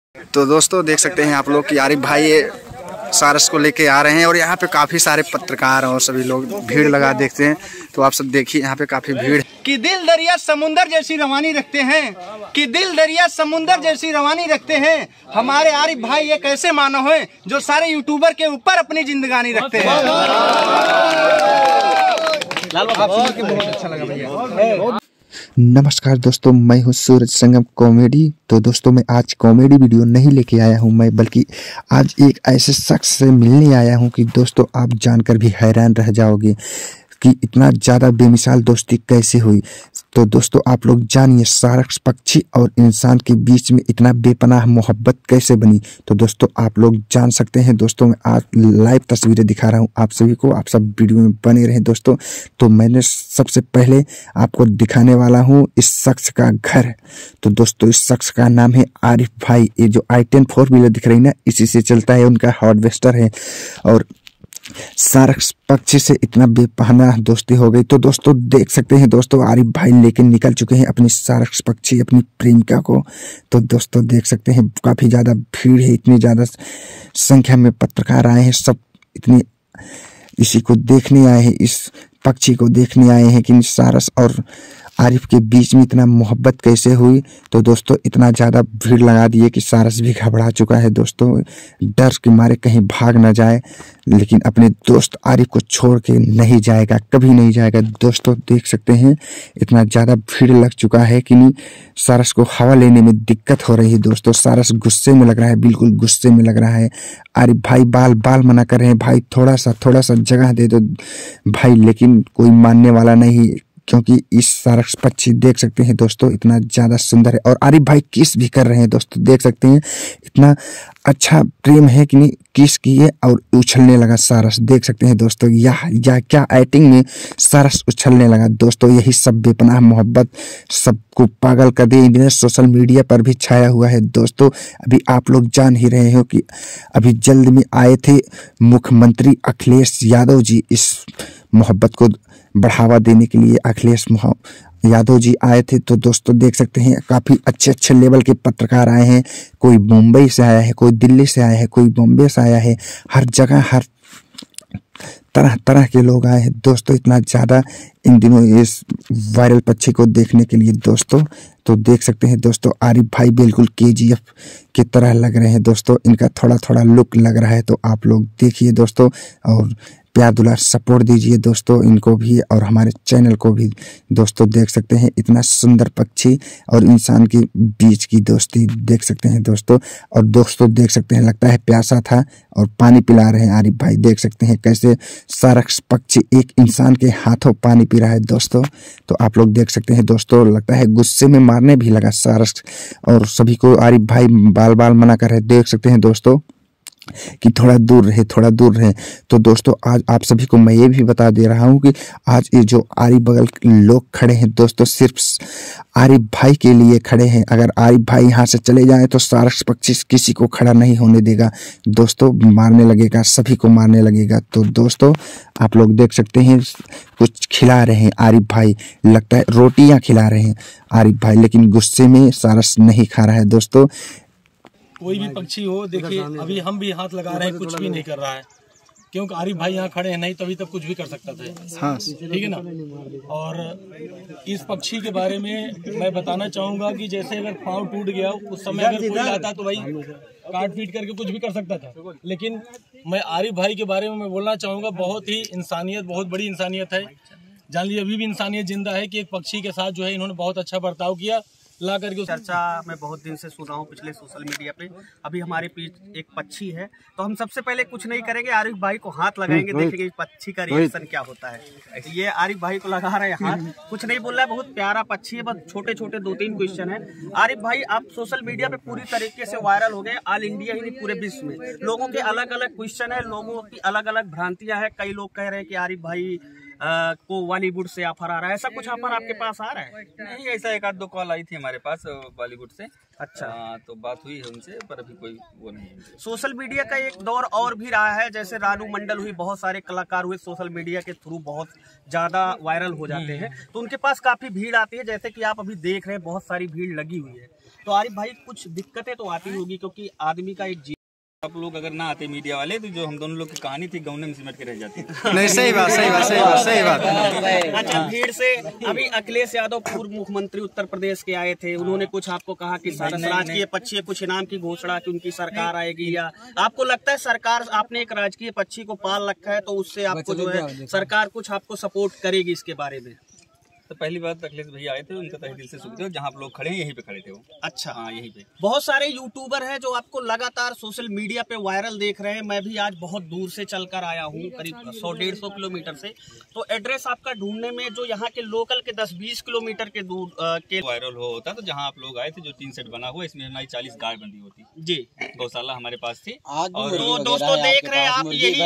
तो दोस्तों देख सकते हैं आप लोग कि आरिफ भाई ये सारस को लेके आ रहे हैं और यहाँ पे काफ़ी सारे पत्रकार और सभी लोग भीड़ लगा देखते हैं। तो आप सब देखिए यहाँ पे काफ़ी भीड़ कि दिल दरिया समुंदर जैसी रवानी रखते हैं, कि दिल दरिया समुंदर जैसी रवानी रखते हैं। हमारे आरिफ भाई एक ऐसे मानव हैं जो सारे यूट्यूबर के ऊपर अपनी जिंदगानी रखते हैं। बहुत अच्छा लगा भैया। नमस्कार दोस्तों, मैं हूं सूरज संगम कॉमेडी। तो दोस्तों मैं आज कॉमेडी वीडियो नहीं लेके आया हूं मैं, बल्कि आज एक ऐसे शख्स से मिलने आया हूं कि दोस्तों आप जानकर भी हैरान रह जाओगे कि इतना ज़्यादा बेमिसाल दोस्ती कैसे हुई। तो दोस्तों आप लोग जानिए सारस पक्षी और इंसान के बीच में इतना बेपनाह मोहब्बत कैसे बनी। तो दोस्तों आप लोग जान सकते हैं। दोस्तों मैं आज लाइव तस्वीरें दिखा रहा हूं आप सभी को, आप सब वीडियो में बने रहें दोस्तों। तो मैंने सबसे पहले आपको दिखाने वाला हूं इस शख्स का घर। तो दोस्तों इस शख्स का नाम है आरिफ भाई। ये जो i10 4 व्हीलर दिख रही है ना, इसी से चलता है, उनका हार्वेस्टर है। और सारस पक्षी से इतना बेपनाह दोस्ती हो गई। तो दोस्तों देख सकते हैं दोस्तों आरिफ भाई लेके निकल चुके हैं अपनी सारस पक्षी, अपनी प्रेमिका को। तो दोस्तों देख सकते हैं काफ़ी ज़्यादा भीड़ है, इतनी ज़्यादा संख्या में पत्रकार आए हैं, सब इतनी इसी को देखने आए हैं, इस पक्षी को देखने आए हैं कि सारस और आरिफ के बीच में इतना मोहब्बत कैसे हुई। तो दोस्तों इतना ज़्यादा भीड़ लगा दिए कि सारस भी घबरा चुका है दोस्तों, डर के मारे कहीं भाग ना जाए। लेकिन अपने दोस्त आरिफ को छोड़ के नहीं जाएगा, कभी नहीं जाएगा। दोस्तों देख सकते हैं इतना ज़्यादा भीड़ लग चुका है कि सारस को हवा लेने में दिक्कत हो रही है दोस्तों। सारस गुस्से में लग रहा है, बिल्कुल गुस्से में लग रहा है। आरिफ भाई बाल बाल मना कर रहे हैं, भाई थोड़ा सा जगह दे दो भाई, लेकिन कोई मानने वाला नहीं, क्योंकि इस सारस पक्षी देख सकते हैं दोस्तों इतना ज़्यादा सुंदर है। और आरिफ भाई किस भी कर रहे हैं दोस्तों, देख सकते हैं इतना अच्छा प्रेम है कि नहीं, किस किए और उछलने लगा सारस। देख सकते हैं दोस्तों या क्या एक्टिंग में सारस उछलने लगा दोस्तों। यही सब बेपनाह मोहब्बत सबको पागल कर दी, इन्हें सोशल मीडिया पर भी छाया हुआ है दोस्तों। अभी आप लोग जान ही रहे हो कि अभी जल्द में आए थे मुख्यमंत्री अखिलेश यादव जी, इस मोहब्बत को बढ़ावा देने के लिए अखिलेश यादव जी आए थे। तो दोस्तों देख सकते हैं काफ़ी अच्छे लेवल के पत्रकार आए हैं, कोई मुंबई से आया है, कोई दिल्ली से आया है, कोई बॉम्बे से आया है, हर जगह हर तरह के लोग आए हैं दोस्तों। इतना ज़्यादा इन दिनों इस वायरल पक्षी को देखने के लिए दोस्तों। तो देख सकते हैं दोस्तों आरिफ भाई बिल्कुल KGF की तरह लग रहे हैं दोस्तों, इनका थोड़ा लुक लग रहा है। तो आप लोग देखिए दोस्तों और प्यार दुलार सपोर्ट दीजिए दोस्तों इनको भी और हमारे चैनल को भी दोस्तों। देख सकते हैं इतना सुंदर पक्षी और इंसान के बीच की दोस्ती देख सकते हैं दोस्तों। और दोस्तों देख सकते हैं लगता है प्यासा था और पानी पिला रहे हैं आरिफ भाई। देख सकते हैं कैसे सारस पक्षी एक इंसान के हाथों पानी पी रहा है दोस्तों। तो आप लोग देख सकते हैं दोस्तों, लगता है गुस्से में मारने भी लगा सारस, और सभी को आरिफ भाई बाल मना कर रहे। देख सकते हैं दोस्तों कि थोड़ा दूर रहे। तो दोस्तों आज आप सभी को मैं ये भी बता दे रहा हूँ कि आज ये जो आरिफ बगल लोग खड़े हैं दोस्तों, सिर्फ आरिफ भाई के लिए खड़े हैं। अगर आरिफ भाई यहाँ से चले जाएं तो सारस पक्षी किसी को खड़ा नहीं होने देगा दोस्तों, मारने लगेगा, सभी को मारने लगेगा। तो दोस्तों आप लोग देख सकते हैं कुछ खिला रहे हैं आरिफ भाई, लगता है रोटियाँ खिला रहे हैं आरिफ भाई, लेकिन गुस्से में सारस नहीं खा रहा है दोस्तों। कोई भी पक्षी हो, देखिए अभी हम भी हाथ लगा रहे हैं, कुछ भी नहीं कर रहा है, क्योंकि आरिफ भाई यहाँ खड़े हैं, नहीं तभी तक कुछ भी कर सकता था। हाँ ठीक है ना। और इस पक्षी के बारे में मैं बताना चाहूँगा कि जैसे अगर पाँव टूट गया उस समय अगर कोई आता तो भाई काट पीट करके कुछ भी कर सकता था, लेकिन मैं आरिफ भाई के बारे में मैं बोलना चाहूँगा बहुत ही इंसानियत, बहुत बड़ी इंसानियत है। जान लीजिए अभी भी इंसानियत जिंदा है कि एक पक्षी के साथ जो है इन्होंने बहुत अच्छा बर्ताव किया। ला करके चर्चा मैं बहुत दिन से सुन रहा हूँ पिछले सोशल मीडिया पे। अभी हमारे बीच एक पक्षी है, तो हम सबसे पहले कुछ नहीं करेंगे, आरिफ भाई को हाथ लगाएंगे, देखेंगे पक्षी का रिएक्शन क्या होता है। ये आरिफ भाई को लगा रहे हैं हाथ, कुछ नहीं बोल रहा है, बहुत प्यारा पक्षी है, बस छोटे 2-3 क्वेश्चन है। आरिफ भाई आप सोशल मीडिया पे पूरी तरीके से वायरल हो गए, ऑल इंडिया ही नहीं पूरे विश्व में। लोगों के अलग अलग क्वेश्चन है, लोगों की अलग अलग भ्रांतियां हैं। कई लोग कह रहे हैं कि आरिफ भाई को बॉलीवुड से ऑफर आ रहा है, ऐसा कुछ ऑफर आपके पास आ रहा है? नहीं, ऐसा 1-2 कॉल आई थी हमारे पास बॉलीवुड से, अच्छा। तो बात हुई है उनसे, पर अभी कोई वो नहीं है। सोशल मीडिया का एक दौर और भी रहा है, जैसे रानू मंडल हुई, बहुत सारे कलाकार हुए सोशल मीडिया के थ्रू बहुत ज्यादा वायरल हो जाते हैं, तो उनके पास काफी भीड़ आती है, जैसे कि आप अभी देख रहे हैं बहुत सारी भीड़ लगी हुई है। तो आरिफ भाई कुछ दिक्कतें तो आती होगी, क्योंकि आदमी का एक आप लोग अगर ना आते मीडिया वाले तो जो हम दोनों लोग की कहानी थी गौने में सिमट के रह जाती। नहीं, सही बात। अच्छा, भीड़ से अभी अखिलेश यादव पूर्व मुख्यमंत्री उत्तर प्रदेश के आए थे, उन्होंने कुछ आपको कहा कि सारस राजकीय पक्षी कुछ इनाम की घोषणा की उनकी सरकार आएगी, या आपको लगता है सरकार, आपने एक राजकीय पक्षी को पाल रखा है तो उससे आपको जो है सरकार कुछ आपको सपोर्ट करेगी इसके बारे में? तो पहली बात अखिलेश भैया आए थे, उनका तहे दिल से शुक्रिया, जहाँ आप लोग खड़े हैं यहीं पे खड़े थे वो। अच्छा, हाँ यहीं पे। बहुत सारे यूट्यूबर हैं जो आपको लगातार सोशल मीडिया पे वायरल देख रहे हैं। मैं भी आज बहुत दूर से चलकर आया हूँ, करीब 100-150 किलोमीटर से। तो एड्रेस आपका ढूंढने में जो यहाँ के लोकल के 10-20 किलोमीटर के दूर के वायरल होता, तो जहाँ आप लोग आए थे जो 3 सेट बना हुआ, इसमें हमारी 40 गाय बंधी होती जी, गौशाला हमारे पास थी। और तो दोस्तों देख रहे हैं आप, ये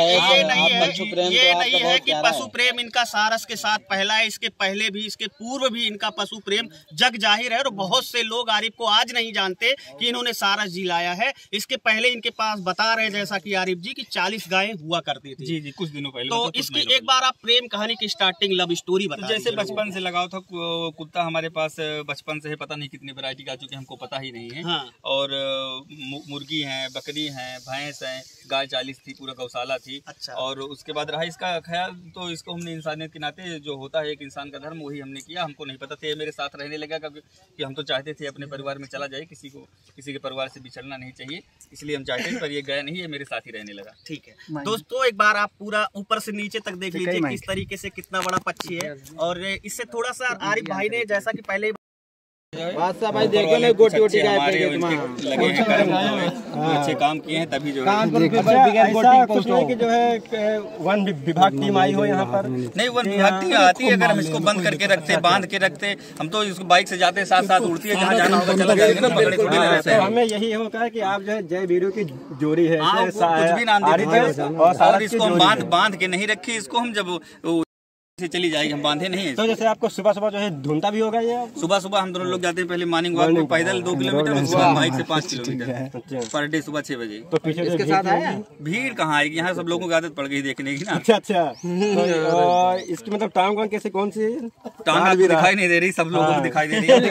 नहीं है कि पशु प्रेम इनका सारस के साथ पहला है, इसके पहले भी, इसके पूर्व भी इनका पशु प्रेम जग जाहिर है। और बहुत से लोग आरिफ को आज नहीं जानते कि इन्होंने सारस जी लाया है। इसके पहले इनके पास बता रहे जैसा कि आरिफ जी की 40 गायें हुआ करती थी। जी, कुछ दिनों पहले। तो इसकी एक बार आप प्रेम कहानी की स्टार्टिंग लव स्टोरी बता। जैसे बचपन से लगाव था, कुत्ता हमारे पास बचपन से है, पता नहीं कितनी वैरायटी का, चूंकि हमको पता ही नहीं है। हाँ। और मुर्गी है, बकरी है, भैंस है, गाय 40 थी, पूरा गौशाला थी। अच्छा। और उसके बाद रहा इसका ख्याल, तो इसको हमने इंसानियत के नाते जो होता है एक इंसान का धर्म, वही हमने किया। हमको नहीं पता था ये मेरे साथ रहने लगा, क्योंकि हम तो चाहते थे अपने परिवार में चला जाए, किसी के परिवार से बिछड़ना नहीं चाहिए, इसलिए हम चाहते थे, पर ये गया नहीं, ये मेरे साथ ही रहने लगा। ठीक है दोस्तों, एक बार आप पूरा ऊपर से नीचे तक देख लीजिए किस तरीके से कितना बड़ा पक्षी है। और इससे थोड़ा सा आरिफ भाई ने जैसा कि पहले बादशाह भाई देखो ना, गोटी गोटी लगे अच्छे काम किए हैं, तभी जो है कुछ नहीं कि जो है वन विभाग टीम आई हो यहाँ पर। नहीं, वन विभाग टीम आती है, अगर हम इसको बंद करके रखते, बांध के रखते, हम तो इसको बाइक से जाते साथ साथ उड़ती है, जहाँ जाना होगा चला जाएगा ना, पकड़े थोड़ी ना रहते हैं। हमें यही होता है कि आप जो है जय वीरू की जोड़ी है, कुछ भी नाम दे दीजिए, और इसको हम बांध के नहीं रखी, इसको हम जब से चली जाएगी, हम बांधे नहीं है। तो जैसे आपको सुबह सुबह जो है ढूंढता भी होगा ये? सुबह हम दोनों लोग जाते हैं, पहले मॉर्निंग वॉक में पैदल 2 किलोमीटर, उसके बाद बाइक से 5 किलोमीटर पर डे, सुबह 6 बजे। तो पीछे इसके साथ आया भीड़ कहाँ आएगी, यहाँ सब लोगों की आदत पड़ गई देखने की ना। अच्छा तो इसकी मतलब टांग वांग कैसे, कौन सी टांग भी दिखाई नहीं दे रही, सब लोगों को दिखाई दे रही है।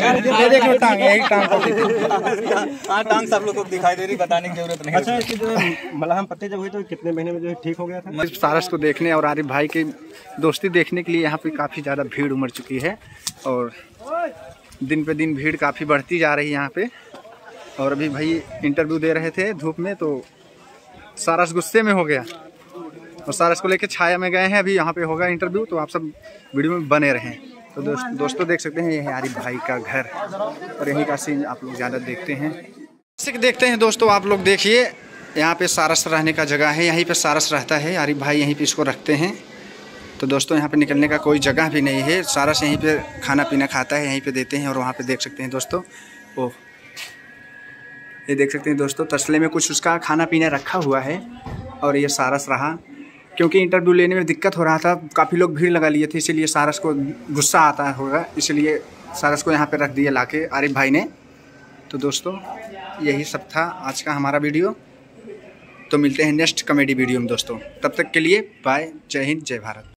टांग सब लोगों को दिखाई दे रही, बताने की जरूरत नहीं। अच्छा, इसकी जो है मलहम पट्टी जब हुई तो कितने महीने में जो है ठीक हो गया था? सारस को देखने और आरिफ भाई की दोस्ती देखने के लिए यहाँ पे काफ़ी ज़्यादा भीड़ उमड़ चुकी है, और दिन पे दिन भीड़ काफ़ी बढ़ती जा रही है यहाँ पे। और अभी भाई इंटरव्यू दे रहे थे धूप में, तो सारस गुस्से में हो गया और सारस को लेके छाया में गए हैं। अभी यहाँ पे होगा इंटरव्यू, तो आप सब वीडियो में बने रहें। तो दोस्तों देख सकते हैं, ये है आरिफ भाई का घर, और यहीं का सीन आप लोग ज़्यादा देखते हैं। देखते हैं दोस्तों, आप लोग देखिए, यहाँ पे सारस रहने का जगह है, यहीं पे सारस रहता है, आरिफ भाई यहीं पे इसको रखते हैं। तो दोस्तों यहाँ पे निकलने का कोई जगह भी नहीं है, सारस यहीं पे खाना पीना खाता है, यहीं पे देते हैं। और वहाँ पे देख सकते हैं दोस्तों, ओह ये देख सकते हैं दोस्तों, तसले में कुछ उसका खाना पीना रखा हुआ है। और ये सारस रहा, क्योंकि इंटरव्यू लेने में दिक्कत हो रहा था, काफ़ी लोग भीड़ लगा लिए थे, इसीलिए सारस को गुस्सा आता होगा, इसलिए सारस को यहाँ पर रख दिया लाके आरिफ भाई ने। तो दोस्तों यही सब था आज का हमारा वीडियो, तो मिलते हैं नेक्स्ट कॉमेडी वीडियो में दोस्तों। तब तक के लिए बाय, जय हिंद, जय भारत।